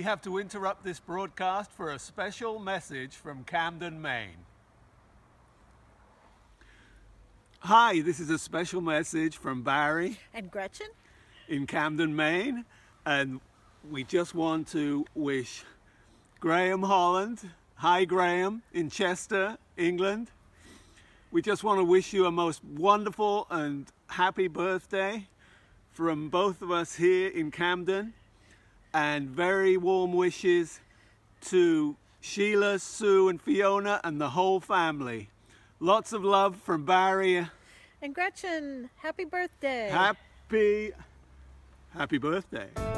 have to interrupt this broadcast for a special message from Camden, Maine. Hi, this is a special message from Barry And Gretchen in Camden, Maine, and we just want to wish Graham Holland, hi Graham, in Chester, England. We just want to wish you a most wonderful and happy birthday from both of us here in Camden, and very warm wishes to Sheila, Sue and Fiona and the whole family. Lots of love from Barry. and Gretchen. Happy birthday. Happy birthday.